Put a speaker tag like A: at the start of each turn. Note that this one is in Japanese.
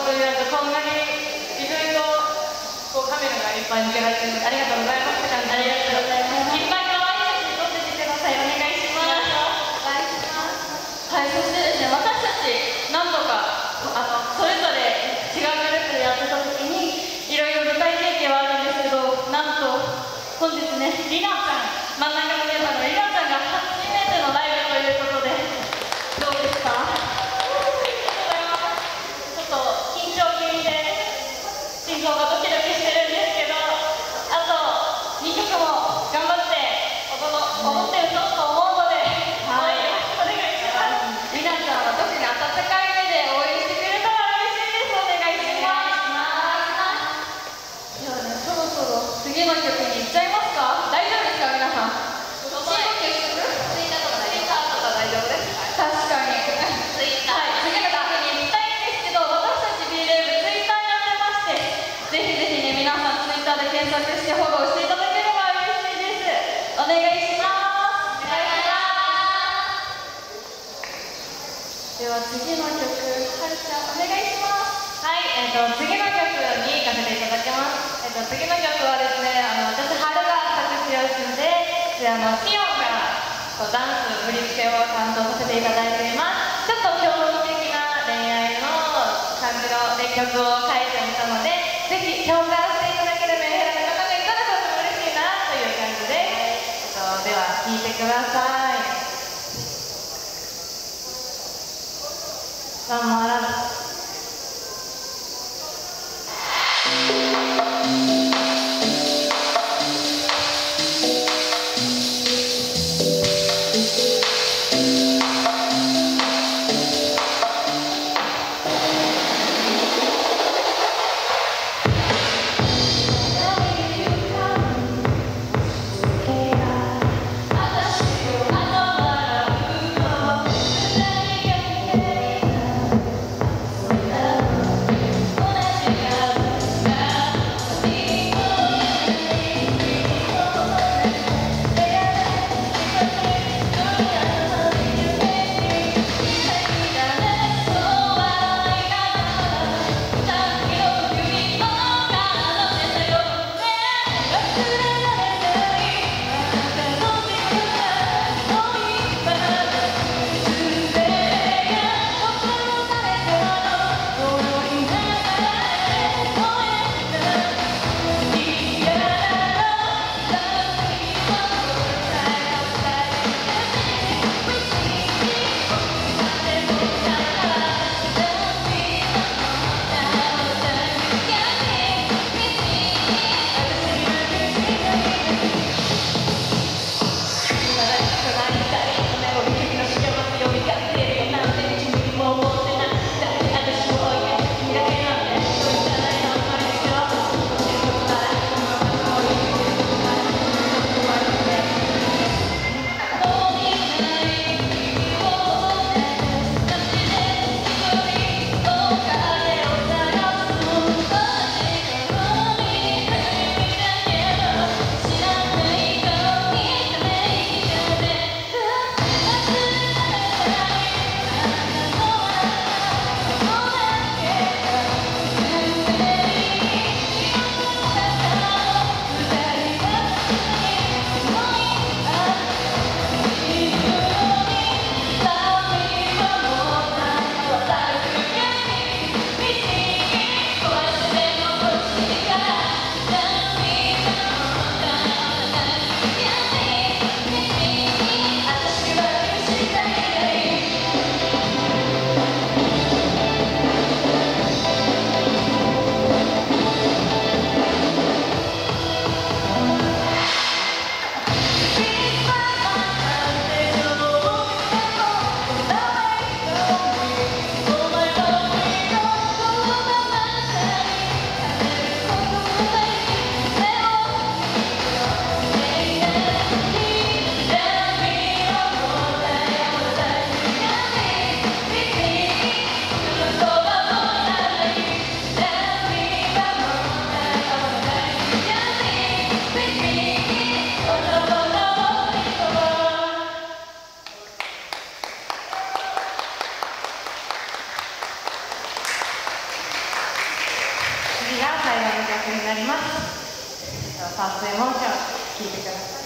A: 当にこんなに意外とこうカメラがいっぱい向けられてるのでありがとうございますって感じ。ありがとうございます。いっぱい可愛い写真撮ってきてください。お願いします。お願いします。はい、そしてですね、私たち何度かそれぞれ違うグループでやってた時にいろいろ舞台経験はあるんですけど、なんと本日ね、りなちゃん、真ん中のメンバーのりなちゃんが初めてのライブということで、どうですか？ちょっと緊張気味で心臓がドキドキしてるんですけど、あと2曲も頑張って踊って歌おうと思うので、応援よろしくお願いします。りなちゃんは特に温かい目で応援してくれたら嬉しいです。お願いします。ではね、そろそろ次の曲に行っちゃいますか？大丈夫ですか皆さん？深呼吸してく？ツイッターとか大丈夫ですか？確かに。ツイッター。はい、次の曲に行きたいんですけど、私たち B レーブツイッターやってまして、ぜひぜひね、皆さんツイッターで検索してフォローしていただければ嬉しいです。お願いします。お願いします。では次の曲、はるちゃんお願いします。はい、次の曲に行かせていただきます。次の曲はですね、私、春が作詞をして、シオンがダンス、振り付けを担当させていただいています。ちょっと狂気的な恋愛の感じの曲を書いてみたので、ぜひ共感していただけるメンヘラの方がいたらとても嬉しいなという感じで、では聴いてください。ワンモアラブ。 最後の曲になります。ファーストエモーション聴いてください。